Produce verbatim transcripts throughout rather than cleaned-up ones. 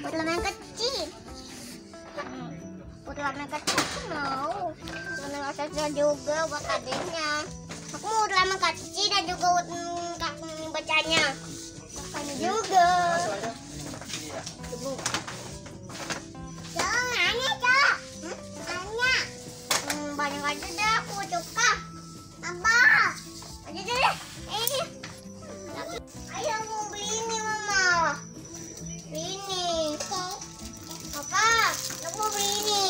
buat lama yang kecil. Hmm, buat lama yang kecil aku mau. Lama kecil juga buat adiknya. Aku mau lama kecil dan juga buat kakak bacanya. Kakaknya juga. Tunggu. Jangan ya, Cak. Hmm? Banyak. Hmm, banyak aja deh, aku suka. Apa? Aja deh. Ini. Ayo mau beli ini, Mama. Beli ini. Papa, aku mau beli ini.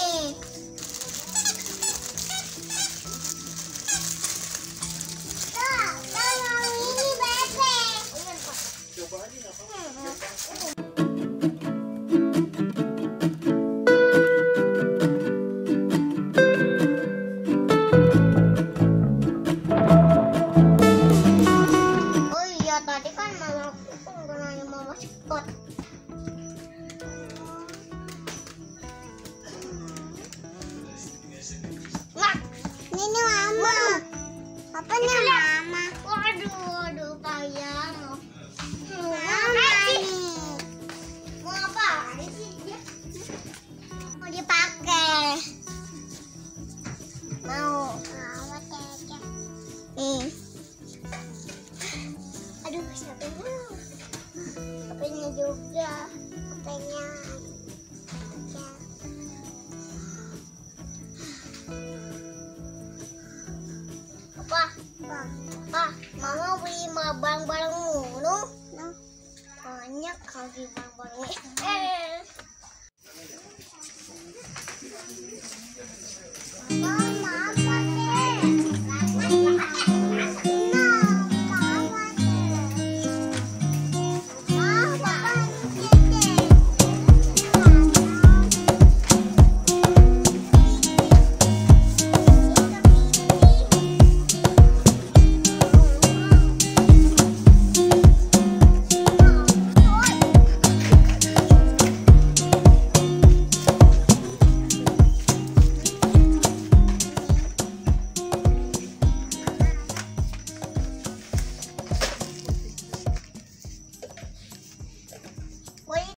Tuh, tuh mau ini, Bebe. Coba aja nggak apa-apa. Tadi kan mama aku nggak nanya mama spot. Mak, ini mama. Apa nih mama? Waduh, waduh payah. Mama nih. Mau apa? Mau dipakai. Mau. Mau tega. Nih. Aduh, siapa dulu? Hapenya juga, hapenya. Ya. Apa? Apa? Apa? Mama beli barang-barang mulu? No. Banyak kali barang-barang. Eh. Mama.